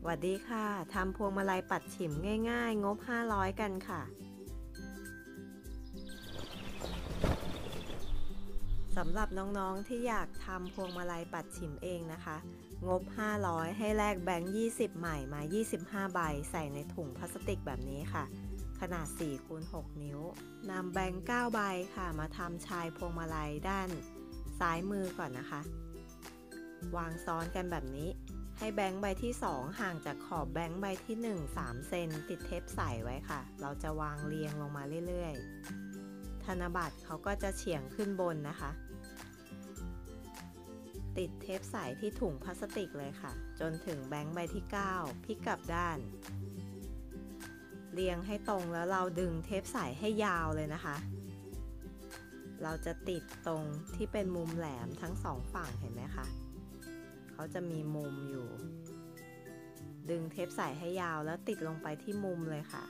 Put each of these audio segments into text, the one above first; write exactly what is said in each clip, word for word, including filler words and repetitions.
วัสดีค่ะทำพวงมาลัยปัดฉิมง่ายๆงบห้าร้อยกันค่ะสำหรับน้องๆที่อยากทำพวงมาลัยปัดฉิมเองนะคะงบห้าร้อยให้แลกแบงค์ยี่สิบใหม่มายี่สิบห้าใบใส่ในถุงพลาสติกแบบนี้ค่ะขนาด สี่คูณหก นิ้วนำแบงค์เก้าใบค่ะมาทำชายพวงมาลัยด้านซ้ายมือก่อนนะคะวางซ้อนกันแบบนี้ให้แบงค์ใบที่สองห่างจากขอบแบงค์ใบที่หนึ่ง สามเซนติดเทปใสไว้ค่ะเราจะวางเรียงลงมาเรื่อยๆธนบัตรเขาก็จะเฉียงขึ้นบนนะคะติดเทปใสที่ถุงพลาสติกเลยค่ะจนถึงแบงค์ใบที่เก้าพลิกกลับด้านเรียงให้ตรงแล้วเราดึงเทปใสให้ยาวเลยนะคะเราจะติดตรงที่เป็นมุมแหลมทั้งสองฝั่งเห็นไหมคะเขาจะมีมุมอยู่ดึงเทปใสให้ยาวแล้วติดลงไปที่มุมเลยค่ะ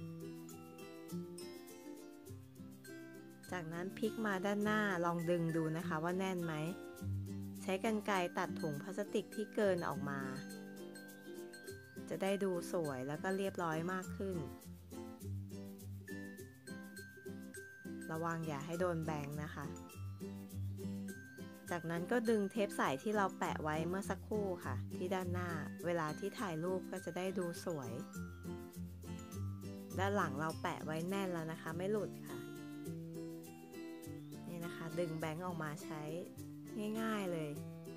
จากนั้นพลิกมาด้านหน้าลองดึงดูนะคะว่าแน่นไหมใช้กรรไกรตัดถุงพลาสติกที่เกินออกมาจะได้ดูสวยแล้วก็เรียบร้อยมากขึ้นระวังอย่าให้โดนแบงค์นะคะจากนั้นก็ดึงเทปใสที่เราแปะไว้เมื่อสักครู่ค่ะที่ด้านหน้าเวลาที่ถ่ายรูปก็จะได้ดูสวยด้านหลังเราแปะไว้แน่นแล้วนะคะไม่หลุดค่ะนี่นะคะดึงแบงค์ออกมาใช้ง่ายๆเลย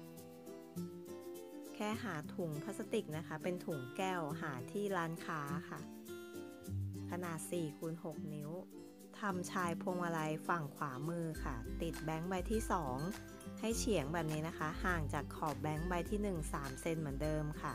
แค่หาถุงพลาสติกนะคะเป็นถุงแก้วหาที่ร้านค้าค่ะขนาด สี่คูณหก นิ้วทำชายพวงมาลัยฝั่งขวามือค่ะติดแบงค์ใบที่สองให้เฉียงแบบนี้นะคะห่างจากขอบแบงค์ใบที่หนึ่ง สามเซนเหมือนเดิมค่ะ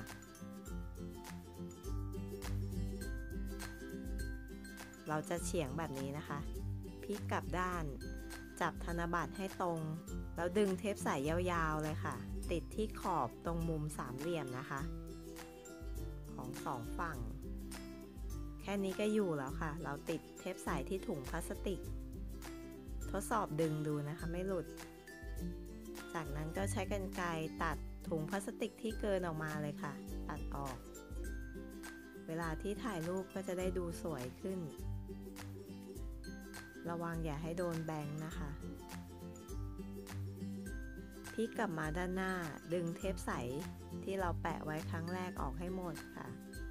เราจะเฉียงแบบนี้นะคะพลิกกลับด้านจับธนบัตรให้ตรงแล้วดึงเทปใสยาวๆเลยค่ะติดที่ขอบตรงมุมสามเหลี่ยมนะคะของสองฝั่งแค่นี้ก็อยู่แล้วค่ะเราติดเทปใสที่ถุงพลาสติกทดสอบดึงดูนะคะไม่หลุดจากนั้นก็ใช้กรรไกรตัดถุงพลาสติกที่เกินออกมาเลยค่ะตัดออกเวลาที่ถ่ายรูปก็จะได้ดูสวยขึ้นระวังอย่าให้โดนแบงค์นะคะพลิกกลับมาด้านหน้าดึงเทปใสที่เราแปะไว้ครั้งแรกออกให้หมดค่ะ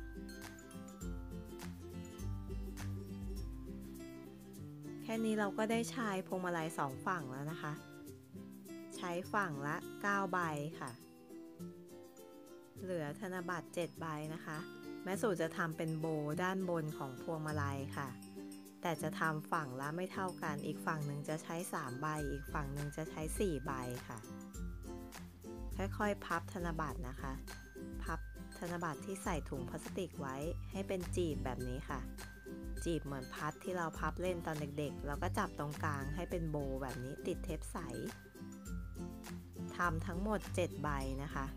แค่นี้เราก็ได้ชายพวงมาลัยสองฝั่งแล้วนะคะใช้ฝั่งละเก้าใบค่ะเหลือธนบัตรเจ็ดใบนะคะแม่สู่จะทำเป็นโบด้านบนของพวงมาลัยค่ะแต่จะทำฝั่งละไม่เท่ากันอีกฝั่งหนึ่งจะใช้สามใบอีกฝั่งหนึ่งจะใช้สี่ใบค่ะค่อยๆพับธนบัตรนะคะพับธนบัตรที่ใส่ถุงพลาสติกไว้ให้เป็นจีบแบบนี้ค่ะจีบเหมือนพัดที่เราพับเล่นตอนเด็กๆแล้วก็จับตรงกลางให้เป็นโบแบบนี้ติดเทปใสทำทั้งหมดเจ็ดใบนะคะ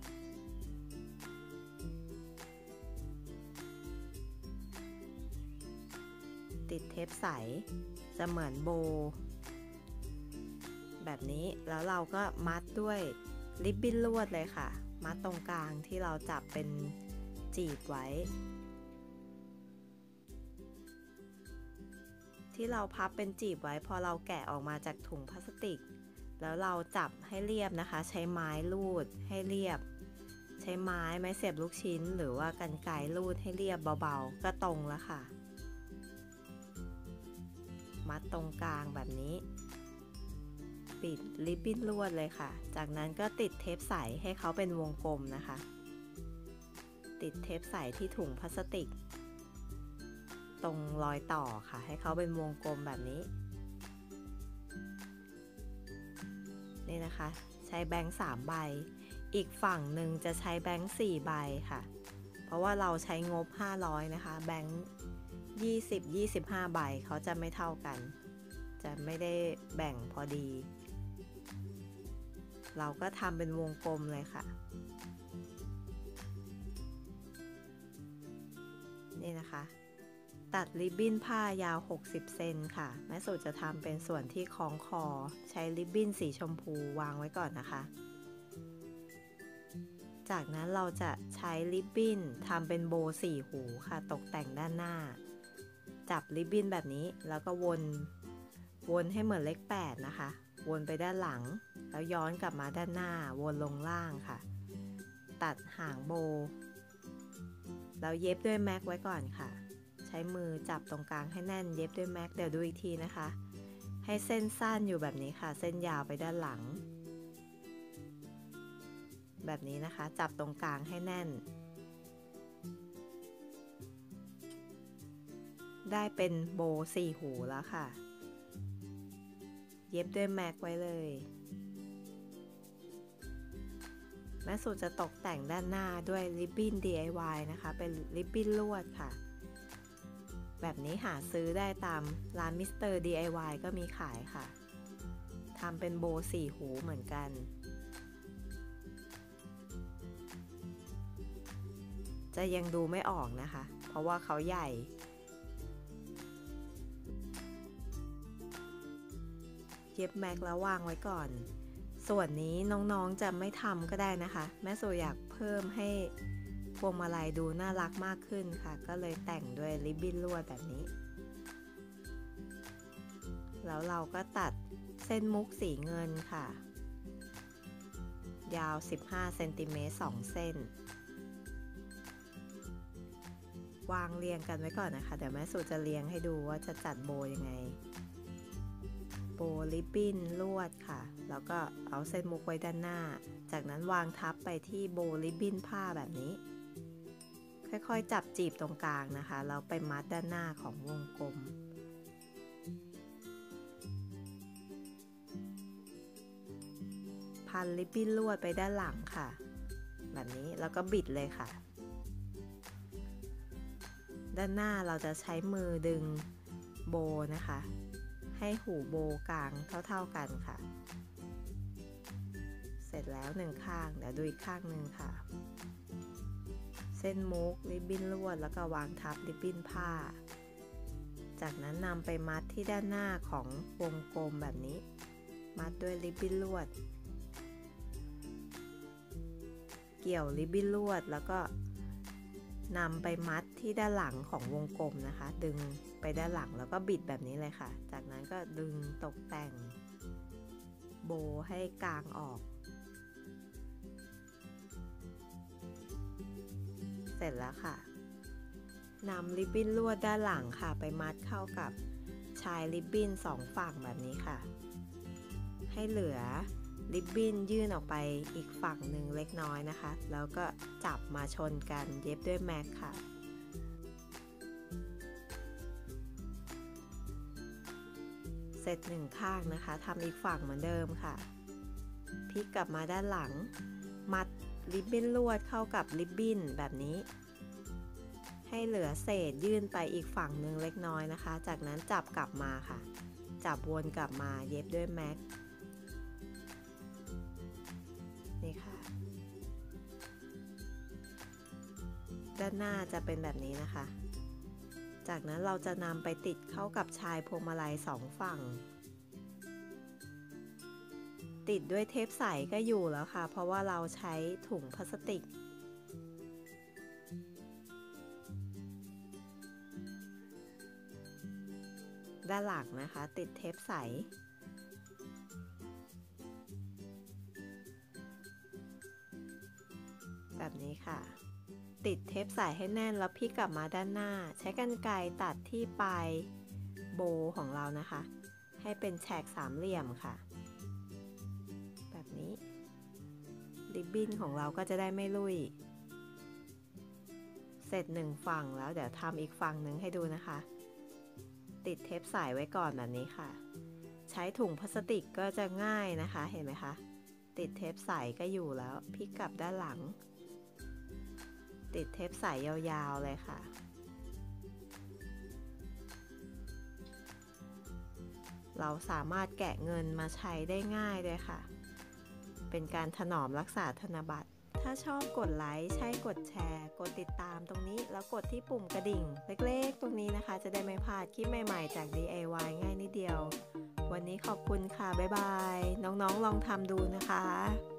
ติดเทปใสจะเหมือนโบแบบนี้แล้วเราก็มัดด้วยริบบิ้นลวดเลยค่ะมัดตรงกลางที่เราจับเป็นจีบไว้ที่เราพับเป็นจีบไว้พอเราแกะออกมาจากถุงพลาสติกแล้วเราจับให้เรียบนะคะใช้ไม้ลูดให้เรียบใช้ไม้ไม้เสียบลูกชิ้นหรือว่ากรรไกรลูดให้เรียบเบาๆก็ตรงแล้วค่ะมัดตรงกลางแบบนี้ปิดริบบิ้นลวดเลยค่ะจากนั้นก็ติดเทปใสให้เขาเป็นวงกลมนะคะติดเทปใสที่ถุงพลาสติกตรงรอยต่อค่ะให้เขาเป็นวงกลมแบบนี้นี่นะคะใช้แบงค์สามใบอีกฝั่งหนึ่งจะใช้แบงค์สี่ใบค่ะเพราะว่าเราใช้งบห้าร้อยนะคะแบงค์ยี่สิบ ยี่สิบห้าใบเขาจะไม่เท่ากันจะไม่ได้แบ่งพอดีเราก็ทำเป็นวงกลมเลยค่ะนี่นะคะตัดริบบิ้นผ้ายาวหกสิบเซนค่ะแม่สู่จะทำเป็นส่วนที่คล้องคอใช้ริบบิ้นสีชมพูวางไว้ก่อนนะคะจากนั้นเราจะใช้ริบบิ้นทำเป็นโบว์สี่หูค่ะตกแต่งด้านหน้าจับริบบิ้นแบบนี้แล้วก็วนวนให้เหมือนเลขแปดนะคะวนไปด้านหลังแล้วย้อนกลับมาด้านหน้าวนลงล่างค่ะตัดหางโบว์แล้วเย็บด้วยแม็กไว้ก่อนค่ะใช้มือจับตรงกลางให้แน่นเย็บด้วยแม็กเดี๋ยวดูอีกทีนะคะให้เส้นสั้นอยู่แบบนี้ค่ะเส้นยาวไปด้านหลังแบบนี้นะคะจับตรงกลางให้แน่นได้เป็นโบว์สี่หูแล้วค่ะเย็บด้วยแม็กไว้เลยแม่สูจะตกแต่งด้านหน้าด้วยริบบิ้น ดี ไอ วาย นะคะเป็นริบบิ้นลวดค่ะแบบนี้หาซื้อได้ตามร้านมิสเตอร์ ดี ไอ วาย ก็มีขายค่ะทำเป็นโบว์สี่หูเหมือนกันจะยังดูไม่ออกนะคะเพราะว่าเขาใหญ่เย็บแม็กแล้ววางไว้ก่อนส่วนนี้น้องๆจะไม่ทำก็ได้นะคะแม่โซอยากเพิ่มให้พวงมาลัยดูน่ารักมากขึ้นค่ะก็เลยแต่งด้วยริบบิ้นลวดแบบนี้แล้วเราก็ตัดเส้นมุกสีเงินค่ะยาวสิบห้าเซนติเมตรสองเส้นวางเรียงกันไว้ก่อนนะคะเดี๋ยวแม่สูจะเรียงให้ดูว่าจะจัดโบยังไงโบริบบิ้นลวดค่ะแล้วก็เอาเส้นมุกไว้ด้านหน้าจากนั้นวางทับไปที่โบริบบิ้นผ้าแบบนี้ค่อยๆจับจีบตรงกลางนะคะแล้วไปมัดด้านหน้าของวงกลมพันริบบิ้นลวดไปด้านหลังค่ะแบบนี้แล้วก็บิดเลยค่ะด้านหน้าเราจะใช้มือดึงโบนะคะให้หูโบกลางเท่าๆกันค่ะเสร็จแล้วหนึ่งข้างเดี๋ยวดูอีกข้างหนึ่งค่ะเส้นมุกริบบิ้นลวดแล้วก็วางทับริบบิ้นผ้าจากนั้นนำไปมัดที่ด้านหน้าของวงกลมแบบนี้มัดด้วยริบบิ้นลวดเกี่ยวริบบิ้นลวดแล้วก็นำไปมัดที่ด้านหลังของวงกลมนะคะดึงไปด้านหลังแล้วก็บิดแบบนี้เลยค่ะจากนั้นก็ดึงตกแต่งโบให้กางออกเสร็จแล้วค่ะนำริบบิ้นลวดด้านหลังค่ะไปมัดเข้ากับชายริบบิ้นสองฝั่งแบบนี้ค่ะให้เหลือริบบิ้นยื่นออกไปอีกฝั่งหนึ่งเล็กน้อยนะคะแล้วก็จับมาชนกันเย็บด้วยแม็กค่ะเสร็จหนึ่งข้างนะคะทำอีกฝั่งเหมือนเดิมค่ะพลิกกลับมาด้านหลังมัดริบบิ้นลวดเข้ากับริบบิ้นแบบนี้ให้เหลือเศษยื่นไปอีกฝั่งหนึ่งเล็กน้อยนะคะจากนั้นจับกลับมาค่ะจับวนกลับมาเย็บด้วยแม็กนี่ค่ะด้านหน้าจะเป็นแบบนี้นะคะจากนั้นเราจะนำไปติดเข้ากับชายพวงมาลัยสองฝั่งติดด้วยเทปใสก็อยู่แล้วค่ะเพราะว่าเราใช้ถุงพลาสติกด้านหลังนะคะติดเทปใสแบบนี้ค่ะติดเทปใสให้แน่นแล้วพลิกกลับมาด้านหน้าใช้กรรไกรตัดที่ปลายโบของเรานะคะให้เป็นแฉกสามเหลี่ยมค่ะแบบนี้ริบบิ้นของเราก็จะได้ไม่ลุ่ยเสร็จหนึ่งฝั่งแล้วเดี๋ยวทำอีกฝั่งหนึ่งให้ดูนะคะติดเทปใสไว้ก่อนแบบนี้ค่ะใช้ถุงพลาสติกก็จะง่ายนะคะเห็นไหมคะติดเทปใสก็อยู่แล้วพลิกกลับด้านหลังติดเทปใสยาวๆเลยค่ะเราสามารถแกะเงินมาใช้ได้ง่ายเลยค่ะเป็นการถนอมรักษาธนบัตรถ้าชอบกดไลค์ใช่กดแชร์กดติดตามตรงนี้แล้วกดที่ปุ่มกระดิ่งเล็กๆตรงนี้นะคะจะได้ไม่พลาดคลิปใหม่ๆจาก ดี ไอ วาย ง่ายนิดเดียววันนี้ขอบคุณค่ะบ๊ายบายน้องๆลองทำดูนะคะ